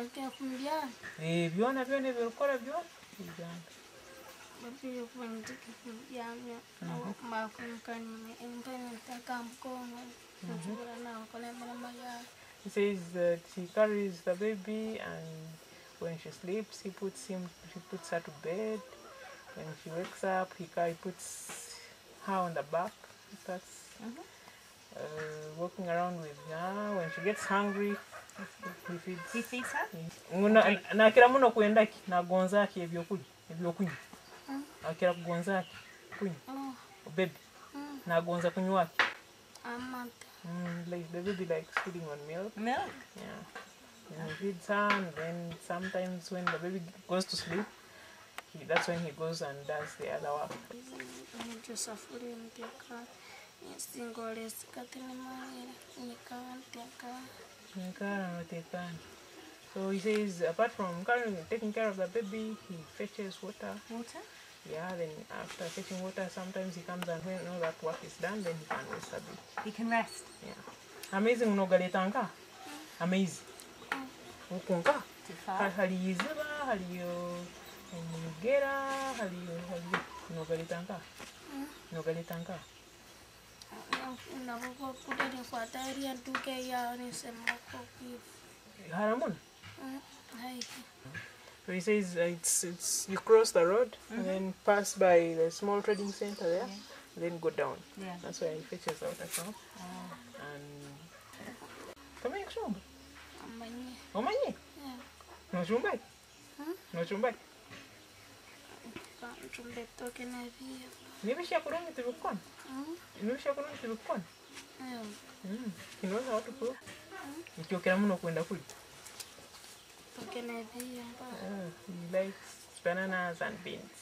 Tanto fundiano. Viona vilokora viona. Viona. Babi kundi fundiano. Ma kunkani implementa kamkonga. Njura na kolemela maya. He says that he carries the baby and when she sleeps he puts her to bed. When she wakes up he puts her on the back. He starts walking around with her. When she gets hungry he feeds her. Nakira muno kwendaki nagonzaki ebyokunywa. Akira kugonzaki kunywa. Baby. Nagonza kunywaki. Amata. Like the baby likes feeding on milk. Milk? Yeah. And he feeds her, and then sometimes when the baby goes to sleep, that's when he goes and does the other work. So he says apart from taking care of the baby, he fetches water. Water? Yeah, then after fetching water, sometimes he comes and when all that work is done, then he can rest a bit. He can rest? Yeah. Amazing unogaletanga. Amazing. Ukunka. Haliyiziba, haliyo Mugera, haliyo unogaletanga. Unogaletanga. Unaboko kudeni kwa tayari ya duke ya nisema kopi. Haramon. Hai. So he says you cross the road and then pass by the small trading center there, and then go down. Yeah. That's where he fetches out a shop. And come here, Shomba. Omanye? Yeah. No Shumbai? No Shumbai? Chumbe toke na via. Nibisha kurungi tibukon? Nibisha kurungi tibukon? Yeah. He knows how to cook. Nikiokera muno kwenda kuli. Toke na via. He likes bananas and beans.